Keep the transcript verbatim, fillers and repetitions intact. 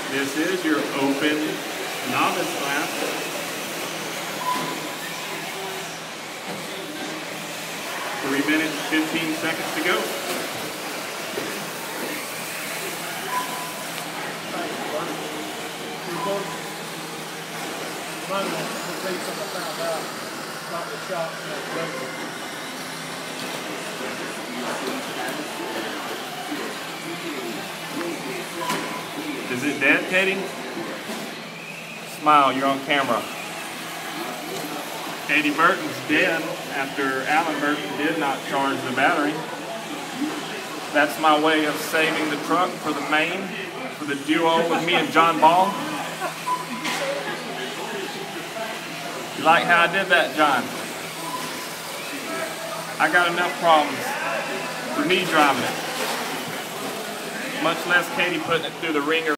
This is your open novice class. Three minutes, fifteen seconds to go. Is it dead, Katie? Smile, you're on camera. Katie Burton's dead after Alan Burton did not charge the battery. That's my way of saving the truck for the main, for the duo with me and John Ball. You like how I did that, John? I got enough problems for me driving it. Much less Katie putting it through the ringer.